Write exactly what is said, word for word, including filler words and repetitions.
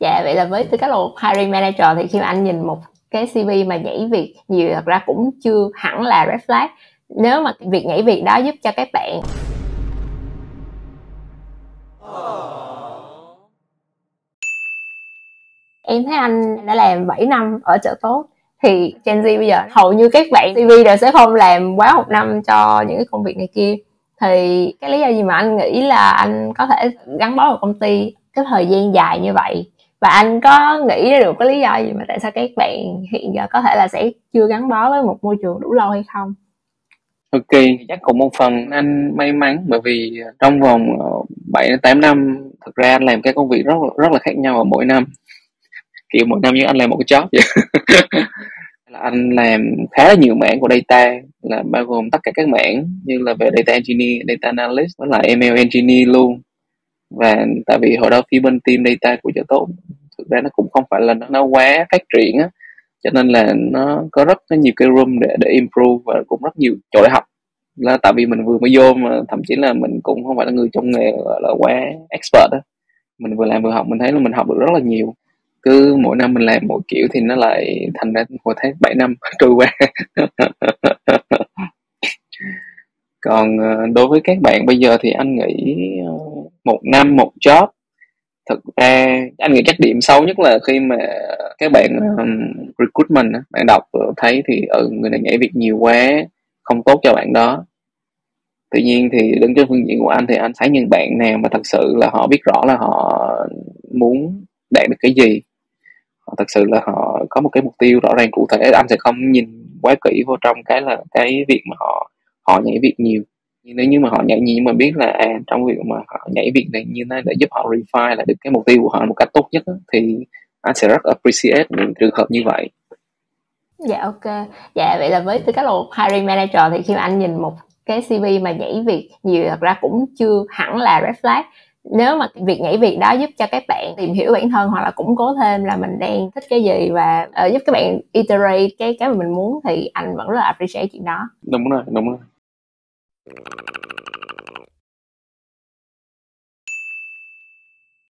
Dạ, vậy là với tư cách là một hiring manager thì khi mà anh nhìn một cái xê vê mà nhảy việc nhiều, thật ra cũng chưa hẳn là red flag. Nếu mà việc nhảy việc đó giúp cho các bạn Em thấy anh đã làm bảy năm ở Chợ Tốt, thì Gen Z bây giờ hầu như các bạn xê vê đều sẽ không làm quá một năm cho những cái công việc này kia. Thì cái lý do gì mà anh nghĩ là anh có thể gắn bó vào công ty cái thời gian dài như vậy? Và anh có nghĩ ra được cái lý do gì mà tại sao các bạn hiện giờ có thể là sẽ chưa gắn bó với một môi trường đủ lâu hay không? Ok, chắc cũng một phần anh may mắn, bởi vì trong vòng bảy đến tám năm thực ra anh làm cái công việc rất rất là khác nhau ở mỗi năm, kiểu mỗi năm như anh làm một cái job vậy. Là anh làm khá là nhiều mảng của data, là bao gồm tất cả các mảng như là về data engineer, data analyst với lại em lờ engineer luôn. Và tại vì hồi đó phía bên team data của Chợ Tốt thực ra nó cũng không phải là nó, nó quá phát triển á, cho nên là nó có rất có nhiều cái room để để improve và cũng rất nhiều chỗ để học. Là tại vì mình vừa mới vô mà thậm chí là mình cũng không phải là người trong nghề gọi là quá expert á, mình vừa làm vừa học, mình thấy là mình học được rất là nhiều. Cứ mỗi năm mình làm mỗi kiểu thì nó lại thành ra hồi tháng bảy năm trôi qua. Còn ờ, đối với các bạn bây giờ thì anh nghĩ ờ, một năm một job, thực ra anh nghĩ chắc điểm xấu nhất là khi mà các bạn um, recruitment á, bạn đọc thấy thì ừ, người này nhảy việc nhiều quá, không tốt cho bạn đó. Tuy nhiên thì đứng trên phương diện của anh thì anh thấy những bạn nào mà thật sự là họ biết rõ là họ muốn đạt được cái gì, họ thật sự là họ có một cái mục tiêu rõ ràng cụ thể, anh sẽ không nhìn quá kỹ vô trong cái là cái việc mà họ họ nhảy việc nhiều. Nhưng nếu như mà họ nhảy nhiều nhưng mà biết là à, trong việc mà họ nhảy việc này như thế để giúp họ refine lại được cái mục tiêu của họ một cách tốt nhất á, thì anh sẽ rất appreciate những trường hợp như vậy. Dạ ok. Dạ, vậy là với tư cách là một hiring manager thì khi mà anh nhìn một cái xê vê mà nhảy việc nhiều, thật ra cũng chưa hẳn là red flag. Nếu mà việc nhảy việc đó giúp cho các bạn tìm hiểu bản thân hoặc là củng cố thêm là mình đang thích cái gì và uh, giúp các bạn iterate cái cái mà mình muốn, thì anh vẫn rất là appreciate chuyện đó. Đúng rồi, đúng rồi.